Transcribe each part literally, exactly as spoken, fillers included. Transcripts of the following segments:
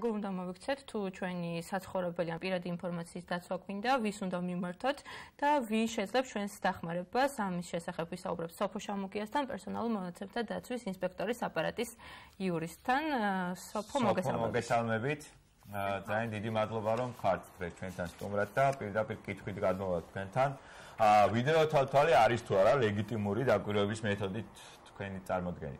როგორ უნდა მოვიქცეთ თუ ჩვენი საცხოვრებელი ან პირადი ინფორმაციის დაცვა გვინდა, ვის უნდა მიმართოთ და ვის შეძლებს ჩვენს დახმარებას ამის შესახებ ვისაუბრებთ სოფო შამუკიასთან, პერსონალურ მონაცემთა დაცვის ინსპექტორის აპარატის იურისტთან. სოფო, მოგესალმებით. ძალიან დიდი მადლობა რომ ხართ ჩვენთან სტუმრად და პირდაპირ კითხვით გადმოვართ თქვენთან. ვიდეო თვალთვალი არის თუ არა ლეგიტიმური დაკვირვების მეთოდით თქვენი წარმოდგენით?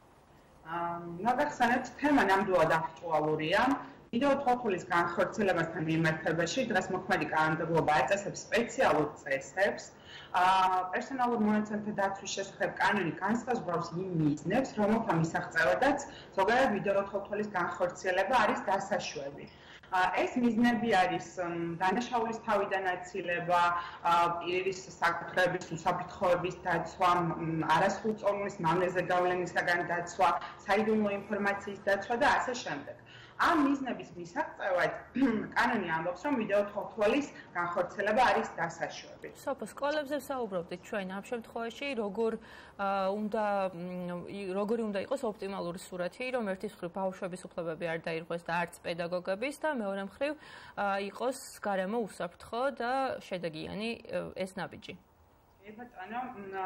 ნაგახსენებთ, თემა ნამდვილად აქტუალურია. ვიდეო თვალთვალის განხორციელებასთან მიმართებაში დღეს მოქმედი კანონმდებლობა აწესებს სპეციალურ წესებს. პერსონალურ მონაცემთა დაცვის შესახებ კანონი განსაზღვრავს იმ მიზნებს, რომელთა მისაღწევადაც ზოგადად ვიდეო თვალთვალის განხორციელება არის დასაშვები. ეს მიზნები არის დანაშაულის თავიდან აცილება, პირის საკუთრების უსაფრთხოების დაცვა, არასრულწლოვნის მამლეზე გავლენისაგან დაცვა, საიდუმლო ინფორმაციის დაცვა და ასე შემდეგ. ამ მიზნების მისაღწევად კანონი ამბობს, რომ ვიდეო თვალთვალის განხორციელება არის დასაშვები. სოფო, სკოლებზე ვსაუბრობდით ჩვენ ამ შემთხვევაში, როგორ უნდა როგორი უნდა იყოს ოპტიმალური სურათი, რომ ერთის მხრივ ბავშვების უფლებები არ დაირღვეს და არც პედაგოგების და მეორე მხრივ იყოს გარემო უსაფრთხო და შედეგიანი ეს ნაბიჯი. ბატონო,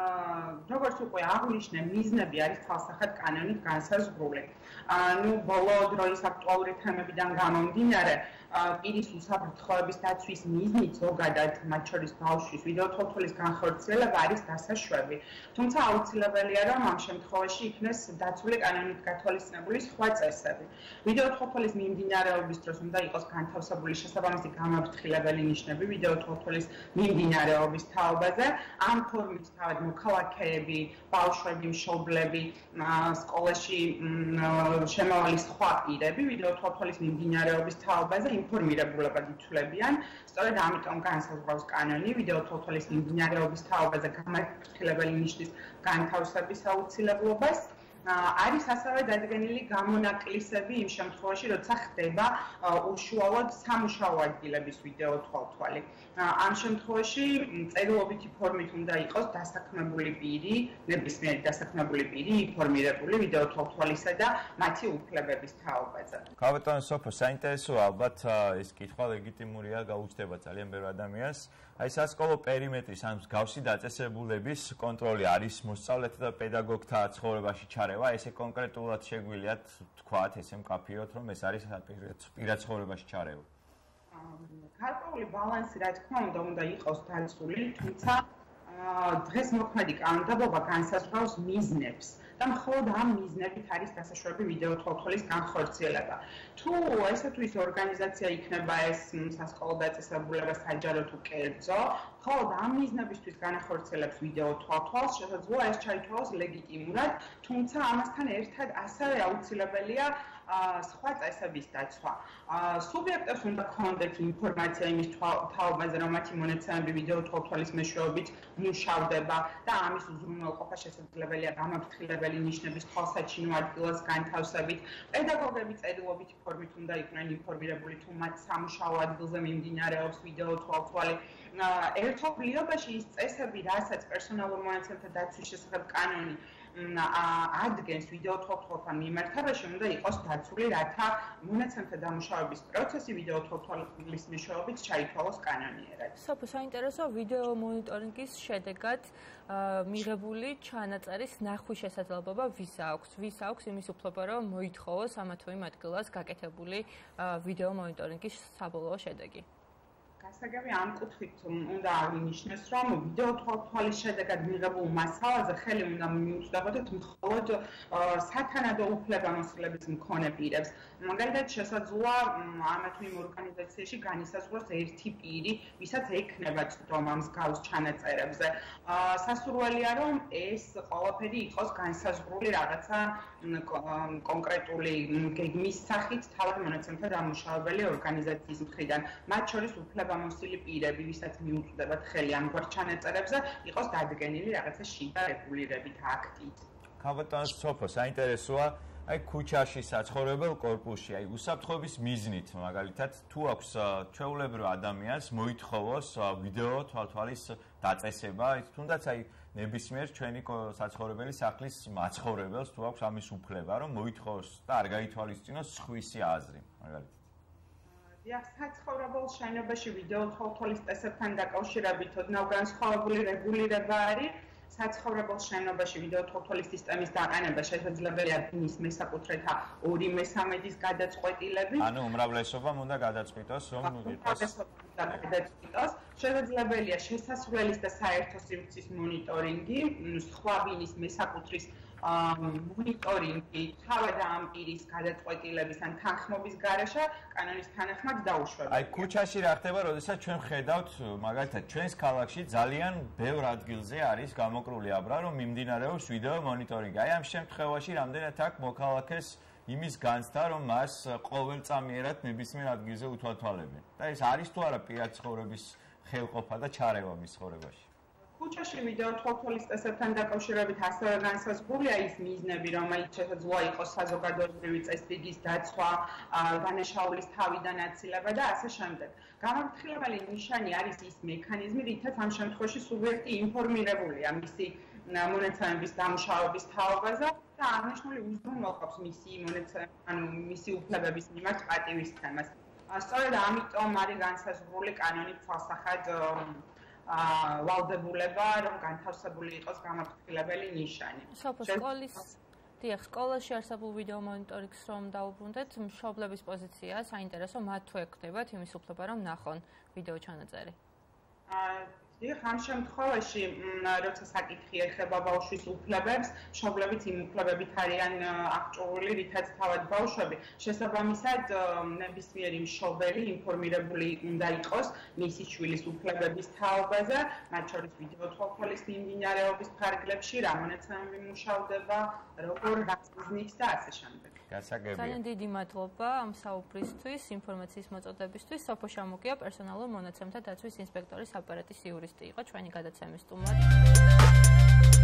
როგორც უკვე აღვნიშნე, მიზნები არის თვალსახად კანონით განსაზღვრული. ნუ ბოლო დროის აქტუალური თემებიდან გამომდინარე, პირის უსაფრთხოების დაცვის მიზნით ზოგადად, მათ შორის ბავშვის ვიდეო თვალთვალის განხორციელება არის დასაშვები. თუმცა აუცილებელია, რომ ამ შემთხვევაში იქნეს დაცული კანონით გათვალისწინებული სხვა წესები. ვიდეო თვალთვალის მიმდინარეობის დროს უნდა იყოს განთავსებული შესაბამისი გამაფრთხილებელი ნიშნები ვიდეო თვალთვალის მიმდინარეობის თაობაზე. ამ ფორმით თავად მოქალაქეები, ბავშვები, მშობლები, სკოლაში შემავალი სხვა პირები ვიდეო თვალთვალის მიმდინარეობის თაობაზე ინფორმირებულებად ითვლებიან. სწორედ ამიტომ განსაზღვრავს კანონი ვიდეო თვალთვალის მიმდინარეობის თაობაზე გამაფრთხილებელი ნიშნის განთავსების აუცილებლობას. არის ასევე დადგენილი გამონაკლისები იმ შემთხვევაში, როცა ხდება უშუალოდ სამუშაო ადგილების ვიდეო თვალთვალი. ამ შემთხვევაში წერილობითი ფორმით უნდა იყოს დასაქმებული პირი, ნებისმიერი დასაქმებული პირი ინფორმირებული ვიდეო თვალთვალისა და მათი უფლებების თაობაზე. ბატონო სოფო, საინტერესოა ალბათ ეს კითხვა ლეგიტიმურია, გაუჩნდება ძალიან ბევრ ადამიანს. აი სასკოლო პერიმეტრის ან მსგავსი დაწესებულების კონტროლი არის მოსწავლეთა და პედაგოგთა ცხოვრებაში ჩარევა, ესე კონკრეტულად შეგვიძლიათ თქვათ, ესე მკაფიოთ, რომ ეს არის პირად ცხოვრებაში ჩარევა. გარკვეული ბალანსი, რა თქმა უნდა, უნდა იყოს დაცული, თუმცა დღეს მოქმედი კანონმდებლობა განსაზღვრავს მიზნებს და მხოლოდ ამ მიზნებით არის დასაშვები ვიდეო თვალთვალის განხორციელება. თუ ესე თუ ის ორგანიზაცია იქნება ეს სასკოლო დაწესებულება საჯარო თუ კერძო, მხოლოდ ამ მიზნებისთვის განახორციელებს ვიდეო თვალთვალს, შესაძლოა ეს ჩაითვალოს ლეგიტიმურად, თუმცა ამასთან ერთად ასევე აუცილებელია სხვა წესების დაცვა. სუბიექტებს უნდა ჰქონდეთ ინფორმაცია იმის თაობაზე, რომ მათი მონაცემები ვიდეო თვალთვალის მეშვეობით მუშავდება და ამის უზრუნველყოფა შესაძლებელია გამაფრთხილებელი ნიშნების თვალსაჩინო ადგილას განთავსებით. პედაგოგები წერილობითი ფორმით უნდა იყვნენ ინფორმირებული, თუ მათ სამუშაო ადგილზე მიმდინარეობს ვიდეო თვალთვალი. ერთობლიობაში ის წესები, რასაც პერსონალურ მონაცემთა დაცვის შესახებ კანონი ადგენს ვიდეო თვალთვალთან მიმართებაში, უნდა იყოს დაცული, რათა მონაცემთა დამუშავების პროცესი ვიდეო თვალთვალის მეშვეობით ჩაითვალოს კანონიერად. სოფო, საინტერესოა ვიდეო მონიტორინგის შედეგად მიღებული ჩანაწერის ნახვის შესაძლებლობა ვის აქვს? ვის აქვს იმის უფლება, რომ მოითხოვოს ამა თუ იმ ადგილას გაკეთებული ვიდეო მონიტორინგის საბოლოო შედეგი? გასაგები ამ კუთხით უნდა აღინიშნოს, რომ ვიდეო თვალთვალის შედეგად მიღებულ მასალაზე ხელი უნდა მიუწვდებოდეთ მხოლოდ სათანადო უფლებამოსილების მქონე პირებს. მაგალითად, შესაძლოა ამა თუ იმ ორგანიზაციაში განისაზღვროს ერთი პირი, ვისაც ექნება ცდომა მსგავს ჩანაწერებზე. სასურველია, რომ ეს ყველაფერი იყოს განსაზღვრული რაღაცა კონკრეტული გეგმის სახით თავად მონაცემთა დამუშავებელი ორგანიზაციის მხრიდან. მათ შორის უფლებამოსილი პირები, ვისაც მიუწვდებათ ხელი ამგვარ ჩანაწერებზე, იყოს დადგენილი რაღაცა შიდა რეგულირებით აქტით. ბატონო სოფო, საინტერესოა, აი ქუჩაში საცხოვრებელ კორპუსში, აი უსაფრთხოების მიზნით, მაგალითად, თუ აქვს ჩვეულებრივ ადამიანს მოითხოვოს ვიდეო თვალთვალის დაწესება, თუნდაც აი ნებისმიერ ჩვენი საცხოვრებელი სახლის მაცხოვრებელს თუ აქვს ამის უფლება, რომ მოითხოვოს და არ გაითვალისწინოს სხვისი აზრი, მაგალითად. დიახ, საცხოვრებელ შენობაში ვიდეო თვალთვალის წესებთან დაკავშირებით ოდნავ განსხვავებული რეგულირება არის. საცხოვრებელ შენობაში ვიდეო თვალთვალის სისტემის დაყენება შესაძლებელია ბინის მესაკუთრეთა ორი მესამედის გადაწყვეტილებით. ანუ უმრავლესობამ უნდა გადაწყვიტოს, რომ იყოს გადაწყვიტოს. შესაძლებელია შესასვლელის და საერთო სივრცის მონიტორინგი, სხვა ბინის მესაკუთრის მონიტორინგი, თავად ამ პირის გადაწყვეტილების ან თანხმობის გარეშე კანონის თანახმად დაუშვება. აი ქუჩაში რა ხდება, როდესაც ჩვენ ხედავთ, მაგალითად, ჩვენს ქალაქში ძალიან ბევრ ადგილზე არის გამოკრული აბრა, რომ მიმდინარეობს ვიდეო მონიტორინგი. აი ამ შემთხვევაში რამდენად აქვს მოქალაქეს იმის განცდა, რომ მას ყოველწამიერად ნებისმიერ ადგილზე უთვალთვალებენ. და ეს არის თუ არა პირად ცხოვრების ხელყოფა და ჩარევა მის ცხოვრებაში? ქუჩაში ვიდეო თვალთვალის წესებთან დაკავშირებით ასევე განსაზღვრულია ის მიზნები, რომელიც შესაძლოა იყოს საზოგადოებრივი წესრიგის დაცვა, დანაშაულის თავიდან აცილება და ასე შემდეგ. გამაფრთხილებელი ნიშანი არის ის მექანიზმი, რითაც ამ შემთხვევაში სუბიექტი ინფორმირებულია მისი მონაცემების დამუშავების თაობაზე და აღნიშნული უზრუნველყოფს მისი მონაცემების, ანუ მისი უფლებების მიმართ პატივისცემას. სწორედ ამიტომ არის განსაზღვრული კანონის თვალსახად ვალდებულება, რომ განთავსებული იყოს გამაფრთხილებელი ნიშანი. სკოლის დიახ, სკოლაში არსებულ ვიდეო მონიტორინგს რომ დაუბრუნდეთ, მშობლების პოზიცია საინტერესო, მათ თუ ეკდებათ იმის უფლება, რომ ნახონ ვიდეო ჩანაწერი. დიახ, ამ შემთხვევაში, როცა საკითხი ეხება ბავშვის უფლებებს, მშობლებიც იმ უფლებებით არიან აღჭურვილი, რითაც თავად ბავშვები. შესაბამისად, ნებისმიერი მშობელი ინფორმირებული უნდა იყოს მისი შვილის უფლებების თაობაზე, მათ შორის ვიდეო თვალთვალის მიმდინარეობის ფარგლებში, რა მონაცემები მუშავდება, როგორ რაც მიზნით და ასე შემდეგ. გასაგებია. ძალიან დიდი მადლობა ამ საუბრისთვის, ინფორმაციის მოწოდებისთვის. სოფო შამუკია, პერსონალურ მონაცემთა დაცვის ინსპექტორის აპარატის იურისტი იყო ჩვენი გადაცემის სტუმარი.